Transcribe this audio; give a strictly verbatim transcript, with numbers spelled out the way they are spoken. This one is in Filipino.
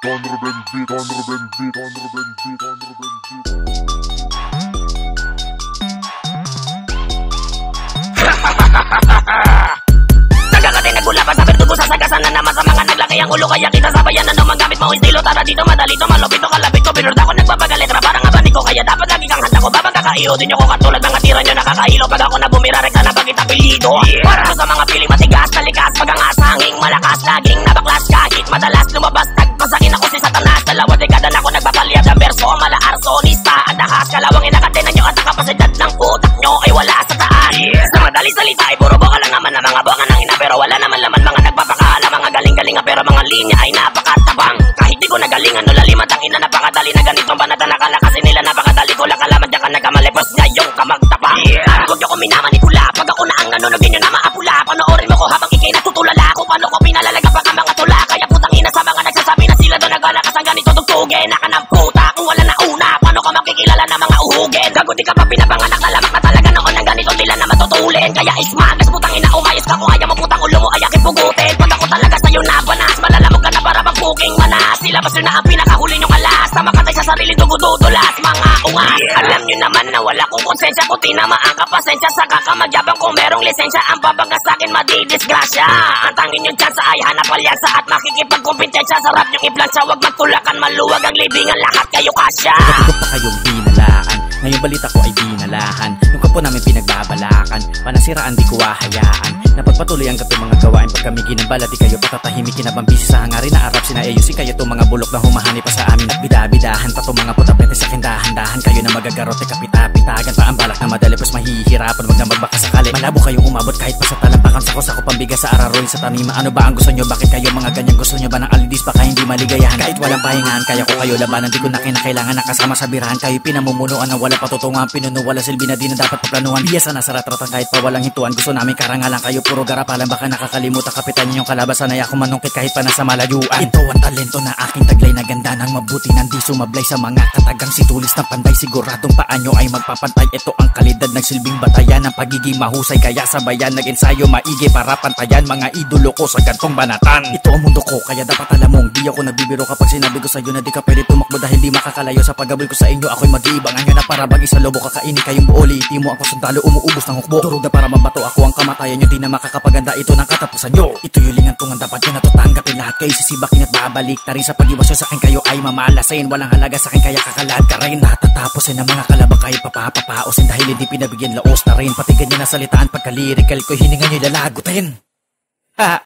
on Ruben beat, on Ruben beat, on Ruben beat, on Ruben beat. Nagkakati nagula pa sa berdugo sa sagasan na naman sa mga naglaki ang ulo kaya kita sabayan na naman gamit mo estilo. Tara dito madalito malupit o kalapit ko pinurda ko nagpapagaletra parang abaniko kaya dapat lagi kang handa ko babang kakaihodin nyo ko katulad mga tira nyo nakakahilo pag ako na bumira rekta na bagit apelido. Para sa mga piling matigas talikas pag ang asanging malakas laging nabaklas kahit madalas lumabas nagpasakin ako si Satanas dalawa dekada na ako nagpapalyab ng berso mala arsonista ang dakas kalawang inakatenan nyo at ang kapasidad ng utak nyo ay wala sa taas. Sa madali salita ay puro boka lang naman na mga bunga ng ina pero wala naman laman mga nagpapakaala mga galing-galinga pero mga linya ay napakatabang kahit di ko nagalingan no lalimat ang ina napakadali na ganitong banata nakalakasin nila napakadali ko lang kalaman dyan ka nagkamalipos ngayong kamagtapang. Huwag nyo ko minamanipula pag ako na ang nanunogin nyo na maapula panoorin mo ko habang ikay natutulala kung paano ko pinalalaga pa ang mga tula kaya putang ina sa mga nagsasabi na sila doon nagalakas ang ganito tugtugin naka ng puta kung wala na una paano ka makikilala na mga uhugin gago di ka pa pinapanganak na lamak na talaga noon ang ganito nila na matutulin kaya ismagas putang ina umayos ka kung ayaw mo putang ulo mo ayakin pugutin pag ako talaga sa'yo na banas malalamog ka na para bang puking manas silabas nyo na ang pinakahuli nyong alas na makatay sa sariling dugududulas mga ungas alam nyo naman na wala kong konsensya kung tinama ang kapasensya sa kakamagyabang kung merong lisensya ang babangga sa'kin madidisgrasya ang tangin yung tsansa ay hanap alyansa at makikipagkumpetensya sarap yung iplansya wag magtulakan maluwag ang libingan lahat kayo kasya. Pagod pa kayong binalaan ngayong balita ko ay binalahan yung kapo namin pinagbabalakan panasiraan di ko hahayaan napagpatuloy ang katong mga gawain pag kami ginambala di kayo patatahimikin na bambisi sa hangarin na arap sinaayusin kayo itong mga bulok na humahani pa sa amin at bidabidahan pa itong mga putapete sa kindahan-dahan kayo na magagarote kapita-pitagan pa ang balak na madali pues mahihirapan wag na magbaka sakali malabo kayong umabot kahit pa sa talampakan sako-sako pambigas sa araroin sa tamima ano ba ang gusto nyo bakit kayo mga ganyan gusto nyo ba ng alidis baka hindi maligayahan kahit walang pahingahan kaya ko kayo labanan di ko na kinakailangan nakasama sa birahan kayo pinamumunuan na wala patutungan pinuno wala silbi na di na dapat paplanuhan biyasa na sa ratratan kahit pa walang hintuan gusto namin karangalan kayo puro garapalan baka nakakalimutan kapitan yung kalabasan ay ako manungkit kahit pa nasa malayuan ito ang talento na aking taglay na ganda ng mabuti nandi sumablay sa mga katagang situlis ng panday siguradong paanyo ay magpapantay ito ang kalidad ng silbing batayan ng pagiging mahusay kaya sabayan nag-ensayo maigi para pantayan mga idolo ko sa gantong banatan ito ang mundo ko kaya dapat alam mong di ako nagbibiro kapag sinabi ko sa'yo na di ka pwede tumakbo dahil di makakalayo sa paggaboy ko sa inyo ako'y mag-iibangan nyo na para bang isa lobo kakainin kayong buo liiti mo ako sundalo umuubos ng hukbo durog na para mabato ako ang kamatayan nyo di na makakapaganda ito ng katapusan nyo ito yung lingan tungan dapat nyo na tutanggapin lahat kayo sisibakin at babalik ta rin sa pag-iwas nyo sa akin kayo ay mamalasin walang halaga sa akin kaya kakalad ka rin natatapusin ang mga kalabang kayo papapapaosin dahil hindi pinabigyan laos na rin pati ganyan na salitaan pagka-lyrical ko hininga nyo lalagutin ha.